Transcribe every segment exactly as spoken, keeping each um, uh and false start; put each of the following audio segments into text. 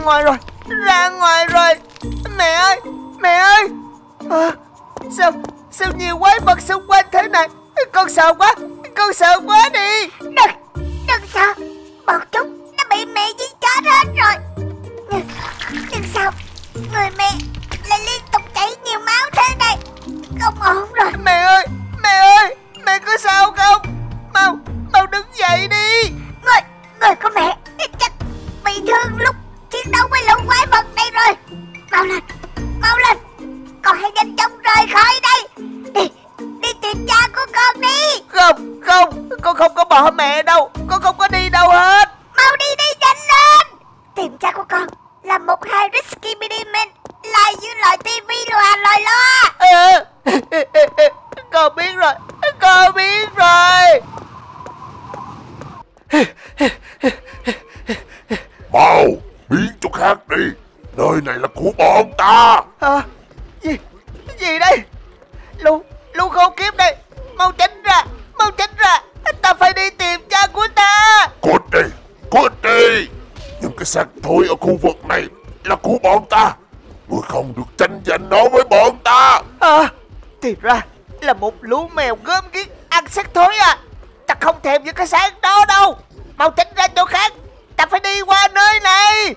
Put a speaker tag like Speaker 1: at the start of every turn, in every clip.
Speaker 1: ngoài rồi, ra ngoài rồi. Mẹ ơi, mẹ ơi. À, sao, sao nhiều quái vật xung quanh thế này? Con sợ quá, con sợ quá đi.
Speaker 2: Đừng, đừng sợ. Bọn chúng nó bị mẹ giết chết hết rồi. Nhưng, nhưng sao người mẹ lại liên tục chảy nhiều máu thế này? Không ổn rồi.
Speaker 1: Mẹ ơi, mẹ ơi, mẹ có sao không? Mau, mau đứng dậy đi.
Speaker 2: Người, người của mẹ chắc bị thương lúc chiến đấu với lũ quái vật này rồi. Mau lên, mau lên. Con hãy nhanh chóng rời khỏi đây. Đi, đi tìm cha của con đi.
Speaker 1: Không, không, con không có bỏ mẹ đâu. Con không có đi đâu hết.
Speaker 2: Mau đi đi, nhanh lên. Tìm cha của con là một hai Risky Mini Man lại dưới loại tivi loà lòi loa.
Speaker 1: À, con biết rồi, con biết rồi.
Speaker 3: Mau biến chỗ khác đi, nơi này là của bọn ta.
Speaker 1: À, gì gì đây? Lũ lũ khốn kiếp đây, mau tránh ra, mau tránh ra. Ta phải đi tìm cha của ta.
Speaker 3: Cút đi, cút đi. Những cái xác thối ở khu vực này là của bọn ta. Ngươi không được tranh giành nó với bọn ta.
Speaker 1: À, thì ra là một lũ mèo gớm ghiếc ăn xác thối à. Ta không thèm những cái xác đó đâu. Mau tránh ra chỗ khác, ta phải đi qua nơi này.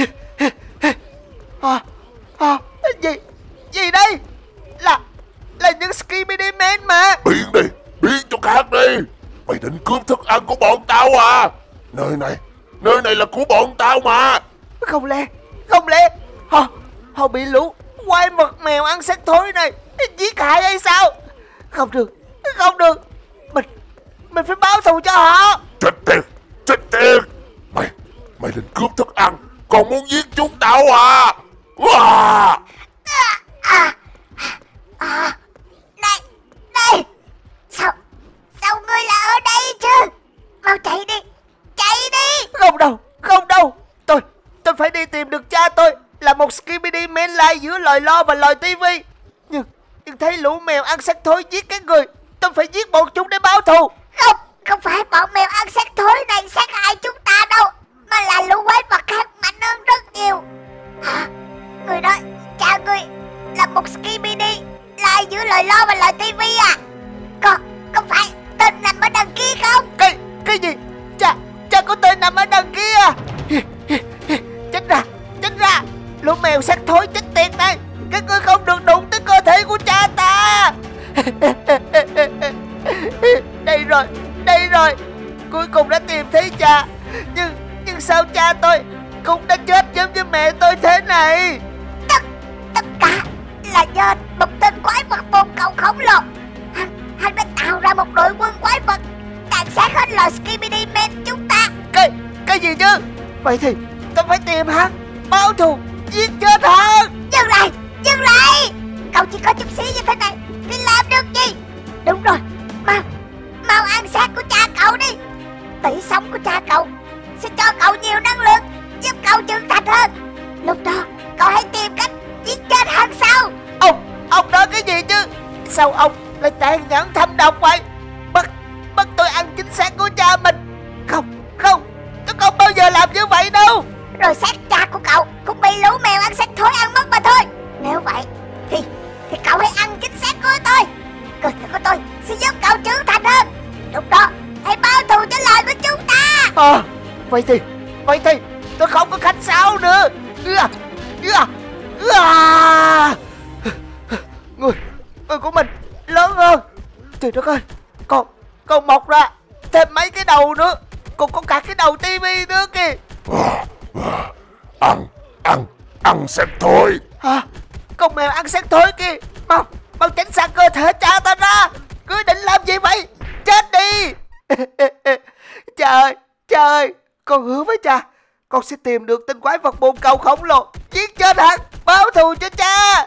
Speaker 1: À, à, gì gì đây? Là là những Skibidi Man mà.
Speaker 3: Biến đi, biến chỗ khác đi. Mày định cướp thức ăn của bọn tao à? Nơi này, nơi này là của bọn tao mà.
Speaker 1: Không lẽ, không lẽ họ, họ bị lũ quái vật mèo ăn xác thối này giết hại hay sao? Không được, không được. Mình, mình phải báo thù cho họ.
Speaker 3: Chết tiệt, chết tiệt. Mày, mày định cướp thức ăn, còn muốn giết chúng tao à? Wow.
Speaker 2: À, à, à, này, này. Sao, sao ngươi là ở đây chứ? Mau chạy đi, chạy đi.
Speaker 1: Không đâu, không đâu. Tôi, tôi phải đi tìm được cha tôi là một Skibidi Man lai giữa loài lo và loài tivi. Nhưng, nhưng thấy lũ mèo ăn xác thối giết cái người, tôi phải giết bọn chúng để báo thù.
Speaker 2: Không, không phải bọn mèo ăn xác thối này sát hại chúng ta đâu, mà là lũ quái vật khác mạnh hơn rất nhiều. Hả? Người nói cha ngươi là một Skibidi lai giữa loài lo và loài tivi à? Còn, không phải tên nằm ở đằng kia không?
Speaker 1: Cái, cái gì? Cha, cha có tên nằm ở đằng kia à? Tránh ra, tránh ra. Lũ mèo xác thối chết tiệt này. Các ngươi không được đụng tới cơ thể của cha ta. Đây rồi, đây rồi. Cuối cùng đã tìm thấy cha. Nhưng, nhưng sao cha tôi cũng đã chết giống như mẹ tôi thế này?
Speaker 2: Tất, tất cả là do một tên quái vật bồn cầu khổng lồ. Hắn, hắn đã tạo ra một đội quân quái vật tàn sát hết loài Skibidi Man chúng ta.
Speaker 1: Cái, cái gì chứ? Vậy thì tôi phải tìm hắn, báo thù, giết chết hắn.
Speaker 2: Dừng lại, dừng lại. Cậu chỉ có chút xíu như thế này thì làm được gì? Đúng rồi, mau, mau ăn xác của cha cậu đi. Tỷ sống của cha cậu sẽ cho cậu nhiều năng lượng, giúp cậu trưởng thành hơn. Lúc đó cậu hãy tìm cách giết chết hắn sau.
Speaker 1: Ông, ông nói cái gì chứ? Sao ông lại tàn nhẫn thâm độc vậy? Bắt, bắt tôi ăn chính xác của cha mình. Không, không, tôi không bao giờ làm như vậy đâu.
Speaker 2: Rồi xác cha của cậu cũng bị lũ mèo ăn xác thối ăn mất mà thôi. Nếu vậy thì thì cậu hãy ăn chính xác của tôi. Cơ thể của tôi sẽ giúp cậu trưởng thành hơn. Lúc đó hãy báo thù cho lời của chúng ta.
Speaker 1: À, vậy thì, vậy thì tôi không có khách sáo nữa. À, à, à. Người, người của mình lớn hơn. Trời đất ơi, còn, còn mọc ra thêm mấy cái đầu nữa. Còn có cả cái đầu tivi nữa kìa.
Speaker 3: Ăn, ăn, ăn xem thôi.
Speaker 1: Hả? Con mèo ăn xác thối kia. Mau, mau tránh xa cơ thể cha ta ra. Ngươi định làm gì vậy? Chết đi. Cha ơi, cha ơi, con hứa với cha, con sẽ tìm được tên quái vật bồn cầu khổng lồ, giết chết hắn, báo thù cho cha.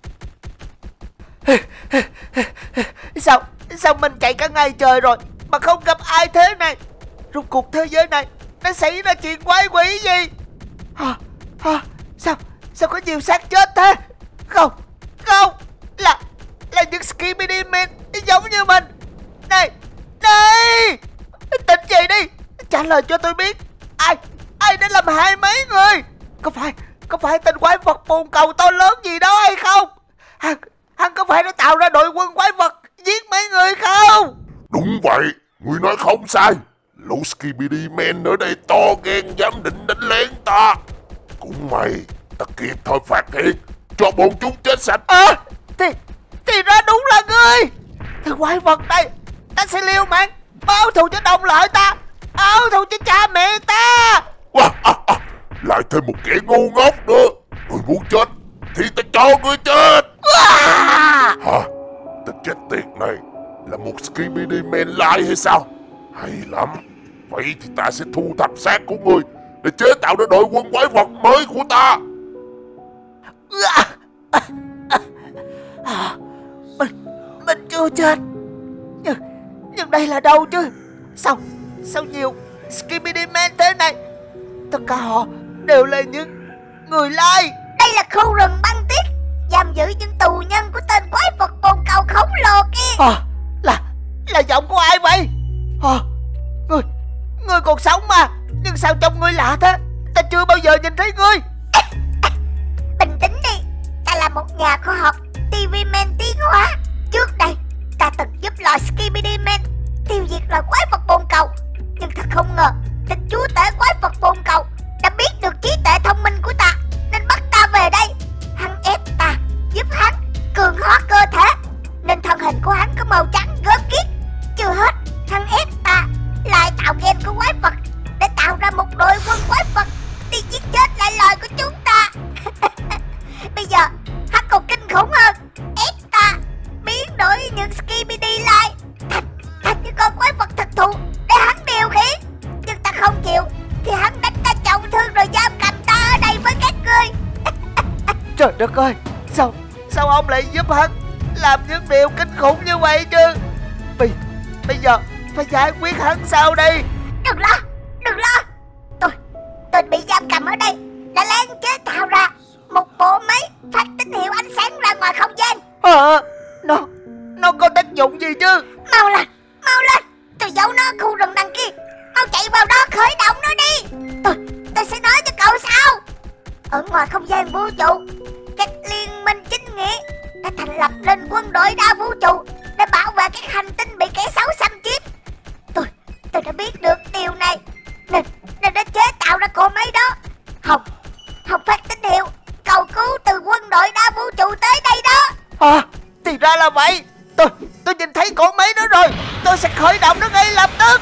Speaker 1: Sao, sao mình chạy cả ngày trời rồi mà không gặp ai thế này? Rốt cuộc thế giới này nó xảy ra chuyện quái quỷ gì? À, à, sao, sao có nhiều xác chết thế? Không, không, là, là những Skibidi Man giống như mình. Này, này, tỉnh dậy đi, trả lời cho tôi biết. Ai, ai đã làm hại mấy người? Có phải Có phải tên quái vật bồn cầu to lớn gì đó hay không? Hắn Hắn có phải đã tạo ra đội quân quái vật giết mấy người không?
Speaker 3: Đúng vậy, người nói không sai. Lũ Skibidi Men ở đây to gan dám định đánh lén ta. Cũng may ta kịp thời phát hiện, cho bọn chúng chết sạch.
Speaker 1: À, thì Thì ra đúng là ngươi. Thằng quái vật đây, ta sẽ liều mạng báo thù cho đồng loại ta, báo thù cho cha mẹ ta.
Speaker 3: À, à, à, lại thêm một kẻ ngu ngốc nữa. Người muốn chết thì ta cho người chết.
Speaker 1: À!
Speaker 3: Hả? Tên chết tiệt này là một Skibidi Man lại hay sao? Hay lắm. Vậy thì ta sẽ thu thập xác của người để chế tạo ra đội quân quái vật mới của ta.
Speaker 1: À! À! À! Mình Mình chưa chết. Nhưng Nhưng đây là đâu chứ? Sao Sao nhiều Skibidi Man thế này? Tất cả họ đều là những người lai.
Speaker 2: Đây là khu rừng băng tuyết giam giữ những tù nhân của tên quái vật bồn cầu khổng lồ kia.
Speaker 1: À, là Là giọng của ai vậy? À, Ngươi Ngươi còn sống mà, nhưng sao trông ngươi lạ thế? Ta chưa bao giờ nhìn thấy ngươi.
Speaker 2: Bình tĩnh đi, ta là một nhà khoa học ti vi Man tiến hóa. Trước đây ta từng giúp loài Skibidi Man tiêu diệt loài quái vật bồn cầu. Nhưng thật không ngờ tên chúa tể quái vật bồn cầu đã biết được trí tuệ thông minh của ta, nên bắt ta về đây. Hắn ép ta giúp hắn cường hóa cơ thể, nên thân hình của hắn có màu trắng gớm ghiếc. Chưa hết, hắn ép ta lại tạo gen của quái vật để tạo ra một đội quân quái vật đi giết chết lại loài của chúng ta. Bây giờ hắn còn kinh khủng hơn, ép ta biến đổi những Skibidi lại thành thành những con quái vật thực thụ để hắn điều khiển. Nhưng ta không chịu thì hắn đánh ta trọng thương rồi giam cầm ta ở đây với các ngươi.
Speaker 1: Trời đất ơi, Sao Sao ông lại giúp hắn làm những điều kinh khủng như vậy chứ? Bây Bây giờ phải giải quyết hắn sao đây?
Speaker 2: Đừng lo, đừng lo. Tôi Tôi bị giam cầm ở đây đã lén chế tạo ra một bộ máy phát tín hiệu ánh sáng ra ngoài không gian.
Speaker 1: Ờ à, Nó Nó có tác dụng gì chứ?
Speaker 2: Mau lên, mau lên. Tôi giấu nó ở khu rừng đằng kia. Mau chạy vào đó khởi động nó đi. Tôi Tôi sẽ nói cho cậu sao. Ở ngoài không gian vũ trụ, các liên minh chính nghĩa đã thành lập nên quân đội đa vũ trụ để bảo vệ các hành tinh bị kẻ xấu xâm chiếm. Tôi Tôi đã biết được điều này nên nên đã chế tạo ra cỗ máy đó. Hồng Hồng phát tín hiệu cầu cứu từ quân đội đa vũ trụ tới đây đó.
Speaker 1: À, thì ra là vậy. Tôi Tôi nhìn thấy cỗ máy đó rồi. Tôi sẽ khởi động nó ngay lập tức.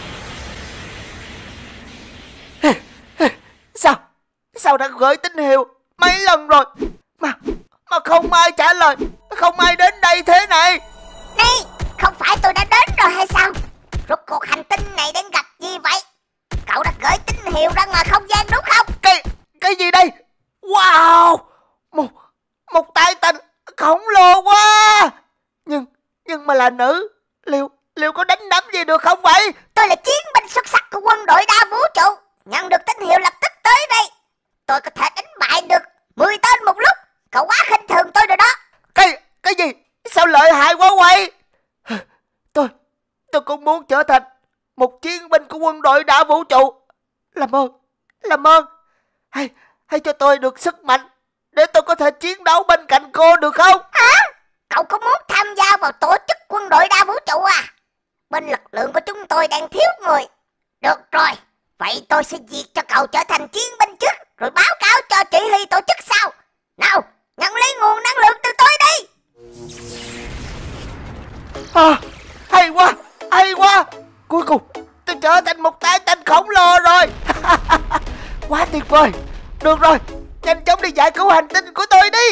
Speaker 1: Sao Sao đã gửi tín hiệu mấy lần rồi Mà Mà không ai trả lời, không ai đến đây thế này.
Speaker 2: Này, không phải tôi đã đến rồi hay sao? Rốt cuộc hành tinh này đang gặp gì vậy? Cậu đã gửi tín hiệu ra ngoài không gian đúng không?
Speaker 1: Cái Cái gì đây? Wow, Một Một tay tinh khổng lồ quá. Nhưng Nhưng mà là nữ, Liệu Liệu có đánh đấm gì được không vậy?
Speaker 2: Tôi là chiến binh xuất sắc của quân đội đa vũ trụ. Nhận được tín hiệu lập tức tới đây. Tôi có thể đánh bại được mười tên một lúc. Cậu quá khinh thường tôi rồi đó.
Speaker 1: Cái Cái gì? Sao lợi hại quá vậy? Tôi Tôi cũng muốn trở thành một chiến binh của quân đội đa vũ trụ. Làm ơn Làm ơn Hay Hay cho tôi được sức mạnh để tôi có thể chiến đấu bên cạnh cô được không?
Speaker 2: Hả? Cậu có muốn tham gia vào tổ chức quân đội đa vũ trụ à? Bên lực lượng của chúng tôi đang thiếu người. Được rồi, vậy tôi sẽ diệt cho cậu trở thành chiến binh trước, rồi báo cáo cho chỉ huy tổ chức sau. Nào, nhận lấy nguồn năng lượng từ tôi đi.
Speaker 1: À, hay quá, hay quá. Cuối cùng tôi trở thành một tay tinh khổng lồ rồi. Quá tuyệt vời. Được rồi, nhanh chóng đi giải cứu hành tinh của tôi đi.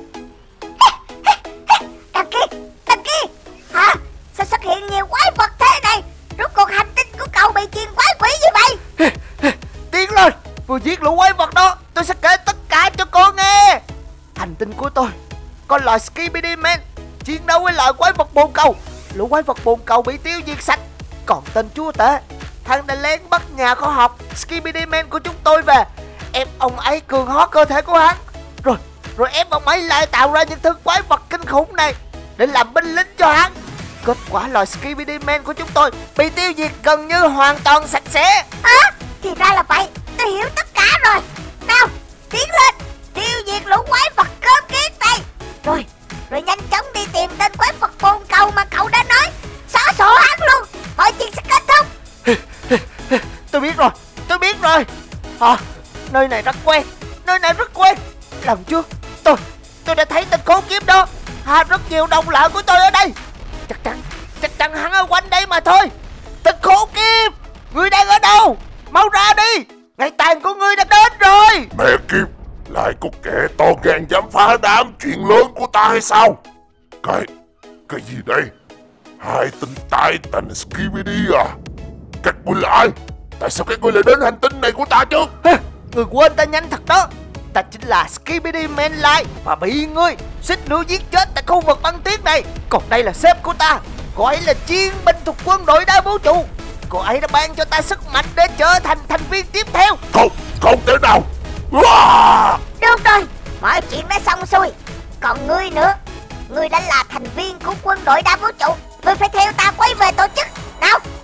Speaker 2: Đằng kia, đằng kia. Hả? Sao xuất hiện nhiều quái vật thế này? Rốt cuộc hành tinh của cậu bị truyền quái quỷ như vậy?
Speaker 1: Tiến lên, vừa giết lũ quái vật đó, tôi sẽ kể tất cả cho cô nghe. Hành tinh của tôi có loài Skibidi Man chiến đấu với loài quái vật bồn cầu. Lũ quái vật bồn cầu bị tiêu diệt sạch. Còn tên chúa tể, hắn đã lén bắt nhà khoa học Skibidi Man của chúng tôi về, ép ông ấy cường hóa cơ thể của hắn, Rồi Rồi ép ông ấy lại tạo ra những thứ quái vật kinh khủng này để làm binh lính cho hắn. Kết quả loài Skibidi Man của chúng tôi bị tiêu diệt gần như hoàn toàn sạch sẽ.
Speaker 2: Hả? Thì ra là vậy, tôi hiểu tất cả rồi. Nào, tiến lên, tiêu diệt lũ quái vật cơm kiết này. Rồi, rồi nhanh chóng đi tìm tên quái vật bồn cầu mà cậu đã nói, xóa sổ hắn luôn, mọi chuyện sẽ kết thúc.
Speaker 1: Tôi biết rồi, tôi biết rồi. À, nơi này rất quen, nơi này rất quen. Lần trước tôi, tôi đã thấy tên khốn kiếp đó. À, rất nhiều đồng loại của tôi ở đây. Chắc chắn, chắc chắn hắn ở quanh đây mà thôi. Tên khốn kiếp, ngươi đang ở đâu? Mau ra đi, ngày tàn của ngươi đã đến rồi.
Speaker 3: Mẹ kiếp, lại có kẻ to gan dám phá đám chuyện lớn của ta hay sao? Cái, cái gì đây? Hai tên Titan Skibidi à? Các ngươi là ai? Tại sao các ngươi lại đến hành tinh này của ta chứ?
Speaker 1: Người quên ta nhanh thật đó. Ta chính là Skibidi Mainline và bị ngươi suýt nữa giết chết tại khu vực băng tuyết này. Còn đây là sếp của ta, cô ấy là chiến binh thuộc quân đội đa vũ trụ. Cô ấy đã ban cho ta sức mạnh để trở thành thành viên tiếp theo.
Speaker 3: Không, không thể nào. À!
Speaker 2: Được rồi, mọi chuyện đã xong xuôi. Còn ngươi nữa, ngươi đã là thành viên của quân đội đa vũ trụ, ngươi phải theo ta quay về tổ chức. Nào,